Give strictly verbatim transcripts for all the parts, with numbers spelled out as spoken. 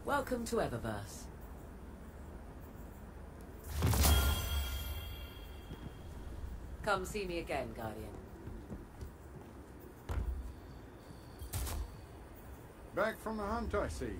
Welcome to Eververse. Come see me again, Guardian. Back from the hunt, I see.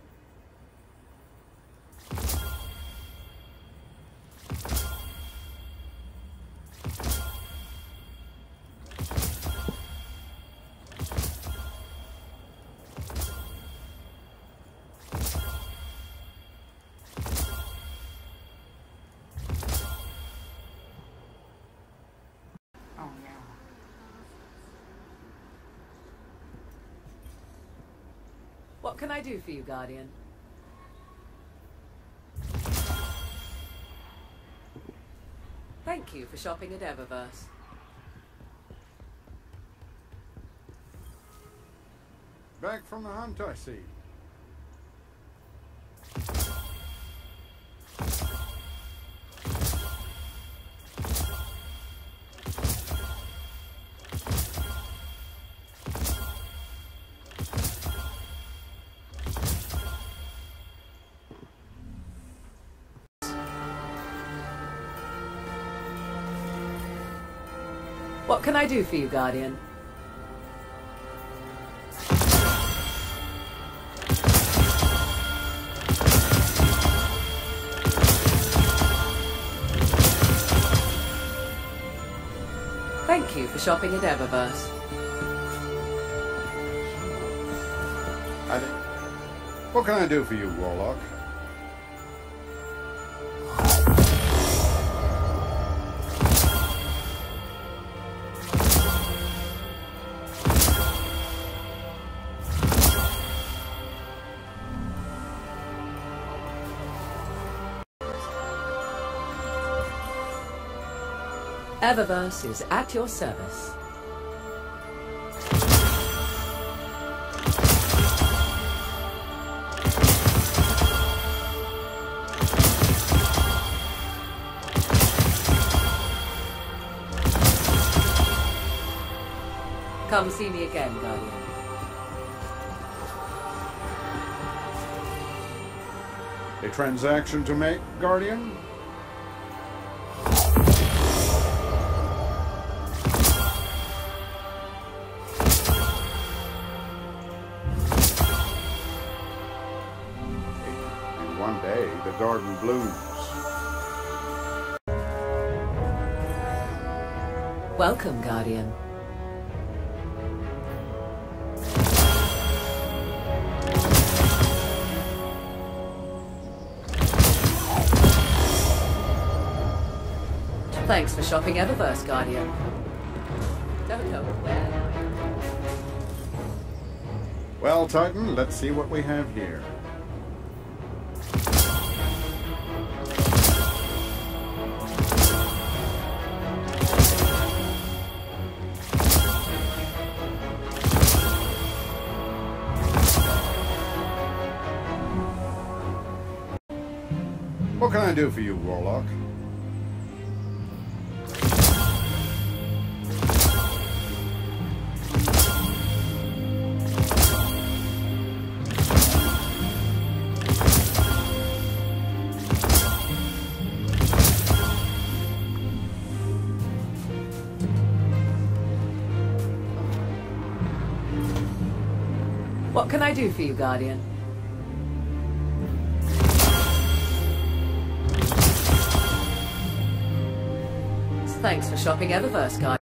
What can I do for you, Guardian? Thank you for shopping at Eververse. Back from the hunt, I see. What can I do for you, Guardian? Thank you for shopping at Eververse. I did. What can I do for you, Warlock? Eververse is at your service. Come see me again, Guardian. A transaction to make, Guardian? One day, the garden blooms. Welcome, Guardian. Thanks for shopping Eververse, Guardian. Don't know where. Well, Titan, let's see what we have here. What can I do for you, Warlock? What can I do for you, Guardian? Thanks for shopping Eververse, Guardian.